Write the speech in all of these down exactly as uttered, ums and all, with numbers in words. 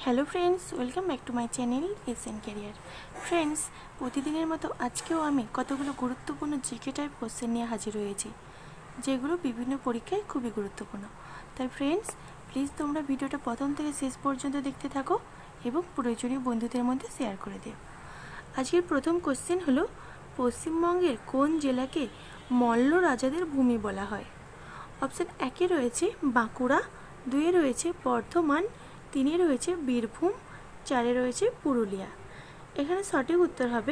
Hello friends, welcome back to my channel SN career. Friends, প্রতিদিনের মতো আজকেও আমি কতগুলো গুরুত্বপূর্ণ জিকে টাইপ কোশ্চেন নিয়ে হাজির হয়েছি, যেগুলো বিভিন্ন পরীক্ষায় খুবই গুরুত্বপূর্ণ। তাই ফ্রেন্ডস, প্লিজ তোমরা ভিডিওটা প্রথম থেকে শেষ পর্যন্ত দেখতে থাকো এবং প্রয়োজনীয় বন্ধুদের মধ্যে শেয়ার করে দিও। আজকের প্রথম কোশ্চেন হলো, পশ্চিমবঙ্গের কোন জেলাকে মল্ল রাজাদের ভূমি বলা হয়? অপশান একে রয়েছে বাঁকুড়া, দুয়ে রয়েছে বর্ধমান, তিনে রয়েছে বীরভূম, চারে রয়েছে পুরুলিয়া। এখানে সঠিক উত্তর হবে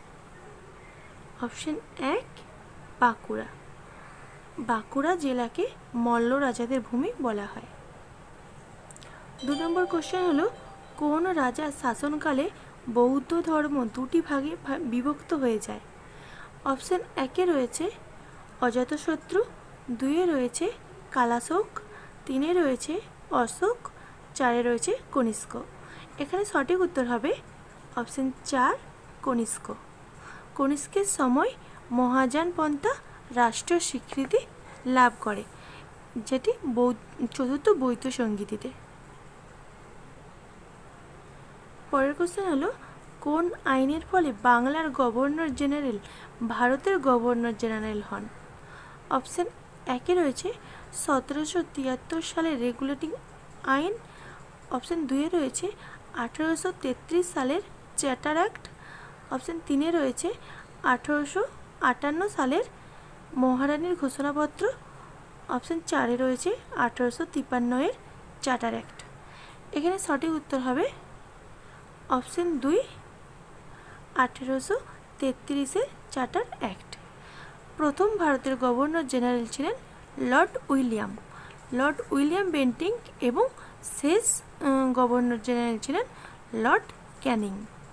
অপশান এক বাঁকুড়া। বাঁকুড়া জেলাকে মল্ল রাজাদের ভূমি বলা হয়। দু নম্বর কোশ্চেন হলো, কোন রাজার শাসনকালে বৌদ্ধ ধর্ম দুটি ভাগে বিভক্ত হয়ে যায়? অপশান একে রয়েছে অজাতশত্রু, দুয়ে রয়েছে কালাশোক, তিনে রয়েছে অশোক, চারে রয়েছে কনিষ্ক। এখানে সঠিক উত্তর হবে অপশান চার কনিষ্ক। কনিষ্কের সময় মহাযান পন্থা রাষ্ট্রীয় স্বীকৃতি লাভ করে, যেটি চতুর্থ বৌদ্ধ সংগীতিতে। পরের কোশ্চেন হলো, কোন আইনের ফলে বাংলার গভর্নর জেনারেল ভারতের গভর্নর জেনারেল হন? অপশান একে রয়েছে সতেরোশো তিয়াত্তর সালের রেগুলেটিং আইন, অপশান দুয়ে রয়েছে আঠেরোশো তেত্রিশ সালের চ্যাটার অ্যাক্ট, অপশান তিনে রয়েছে আঠেরোশো আটান্ন সালের মহারানীর ঘোষণাপত্র, অপশান চারে রয়েছে আঠেরোশো তিপ্পান্ন এর চার্টার অ্যাক্ট। এখানে সঠিক উত্তর হবে অপশান দুই আঠেরোশো তেত্রিশের চার্টার অ্যাক্ট। প্রথম ভারতের গভর্নর জেনারেল ছিলেন lord William lord William Bentinck এবং শেষ গভর্নর জেনারেল ছিলেন লর্ড ক্যানিং।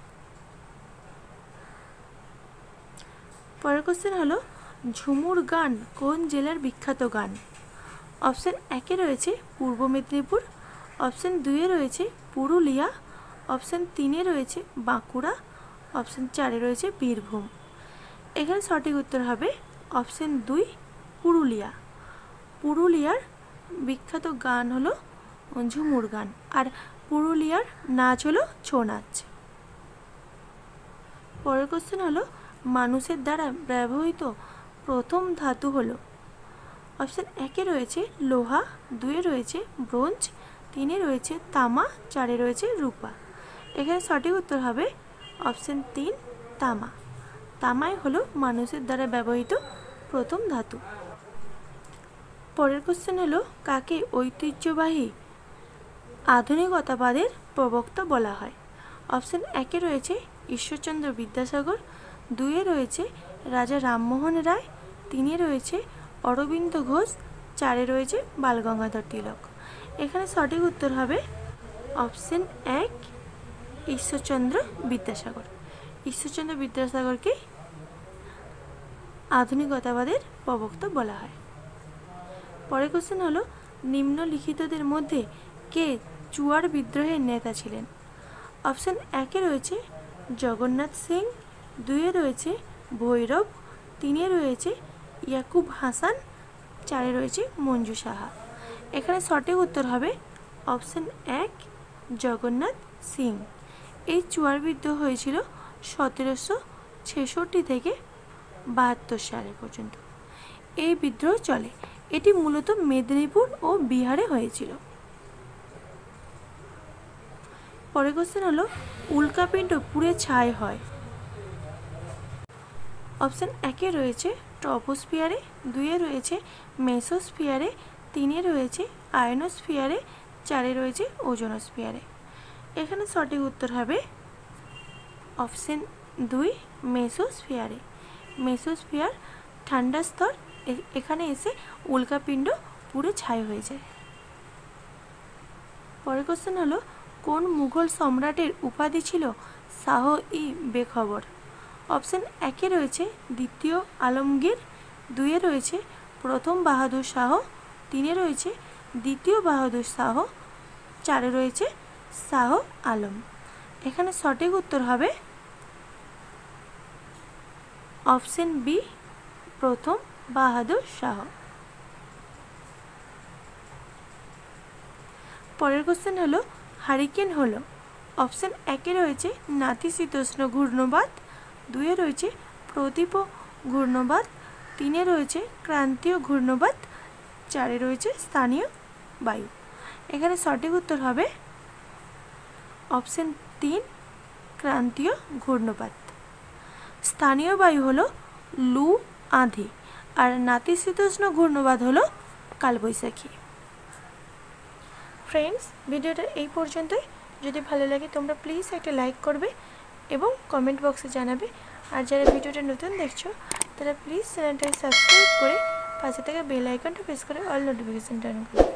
পরের কোশ্চেন হলো, ঝুমুর গান কোন জেলার বিখ্যাত গান? অপশান একে রয়েছে পূর্ব মেদিনীপুর, অপশান দুয়ে রয়েছে পুরুলিয়া, অপশান তিনে রয়েছে বাঁকুড়া, অপশান চারে রয়েছে বীরভূম। এখানে সঠিক উত্তর হবে অপশান দুই পুরুলিয়া। পুরুলিয়ার বিখ্যাত গান হলো ঝুমুর গান, আর পুরুলিয়ার নাচ হলো ছৌ নাচ। পরের কোশ্চেন হলো, মানুষের দ্বারা ব্যবহৃত প্রথম ধাতু হলো? অপশান একে রয়েছে লোহা, দুয়ে রয়েছে ব্রোঞ্জ, তিনে রয়েছে তামা, চারে রয়েছে রূপা। এখানে সঠিক উত্তর হবে অপশান তিন তামা। তামাই হলো মানুষের দ্বারা ব্যবহৃত প্রথম ধাতু। পরের কোশ্চেন হলো, কাকে ঐতিহ্যবাহী আধুনিকতাবাদের প্রবক্তা বলা হয়? অপশান একে রয়েছে ঈশ্বরচন্দ্র বিদ্যাসাগর, দুয়ে রয়েছে রাজা রামমোহন রায়, তিনে রয়েছে অরবিন্দ ঘোষ, চারে রয়েছে বালগঙ্গাধর তিলক। এখানে সঠিক উত্তর হবে অপশান এক ঈশ্বরচন্দ্র বিদ্যাসাগর। ঈশ্বরচন্দ্র বিদ্যাসাগরকে আধুনিকতাবাদের প্রবক্তা বলা হয়। পরের কোশ্চেন হলো, নিম্নলিখিতদের মধ্যে কে চুয়ার বিদ্রোহের নেতা ছিলেন? অপশান একে রয়েছে জগন্নাথ সিং, দুয়ে রয়েছে ভৈরব, তিনে রয়েছে ইয়াকুব হাসান, চারে রয়েছে মঞ্জু সাহা। এখানে সঠিক উত্তর হবে অপশান এক জগন্নাথ সিং। এই চুয়ার বিদ্রোহ হয়েছিল সতেরোশো ছেষট্টি থেকে বাহাত্তর সালে পর্যন্ত এই বিদ্রোহ চলে। এটি মূলত মেদিনীপুর ও বিহারে হয়েছিল। পরের কোশ্চেন হলো, উল্কাপিণ্ড পুড়ে ছাই হয়? অপশান একে রয়েছে ট্রপোস্ফিয়ারে, দুয়ে রয়েছে মেসোস্ফিয়ারে, তিনে রয়েছে আয়নোস্ফিয়ারে, চারে রয়েছে ওজোনোস্ফিয়ারে। এখানে সঠিক উত্তর হবে অপশান দুই মেসোস্ফিয়ারে। মেসোস্ফিয়ার ঠান্ডা স্তর, এখানে এসে উল্কাপিণ্ড পুড়ে ছাই হয়ে যায়। পরের কোশ্চেন হলো, কোন মুঘল সম্রাটের উপাধি ছিল শাহ ই বেখবর? অপশান একে রয়েছে দ্বিতীয় আলমগীর, দুয়ে রয়েছে প্রথম বাহাদুর শাহ, তিনে রয়েছে দ্বিতীয় বাহাদুর শাহ, চারে রয়েছে শাহ আলম। এখানে সঠিক উত্তর হবে অপশান বি প্রথম বাহাদুর শাহ। পরের কোশ্চেন হলো, হারিকেন হলো? অপশান একে রয়েছে নাতিশীতোষ্ণ ঘূর্ণবাত, দুয়ে রয়েছে প্রদীপ ঘূর্ণবাত, তিনে রয়েছে ক্রান্তীয় ঘূর্ণবাত, চারে রয়েছে স্থানীয় বায়ু। এখানে সঠিক উত্তর হবে অপশান তিন, ক্রান্তীয় ঘূর্ণবাত। স্থানীয় বায়ু হলো লু, আঁধি, আর নাতিশীতোষ্ণ ঘূর্ণবাত হলো কালবৈশাখী। ফ্রেন্ডস, ভিডিওটা এই পর্যন্তই। যদি ভালো লাগে তোমরা প্লিজ একটা লাইক করবে এবং কমেন্ট বক্সে জানাবে। আর যারা ভিডিওটা নতুন দেখছো তারা প্লিজ চ্যানেলটাকে সাবস্ক্রাইব করে পাশে থেকে বেল আইকনটা প্রেস করে অল নোটিফিকেশন টার্ন করবে।